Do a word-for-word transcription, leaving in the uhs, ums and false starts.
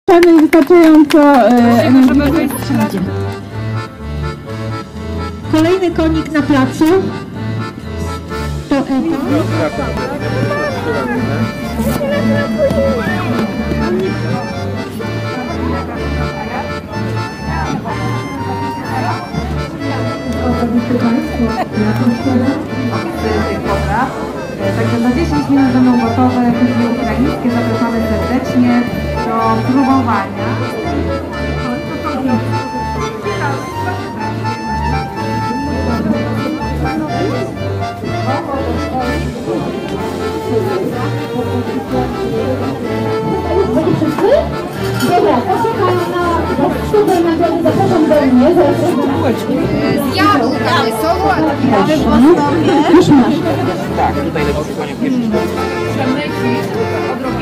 i wystarczająco e, Kolejny konik na placu to Eto. Także za dziesięć minut będą gotowe kuchnie ukraińskie. Zapraszamy serdecznie do próbowania. Dobra, poczekam na super nagrodę, zapraszam do mnie, zaraz z jabłkami, sałatki. Już masz. Tak, tutaj lewo szukanie pierwszy.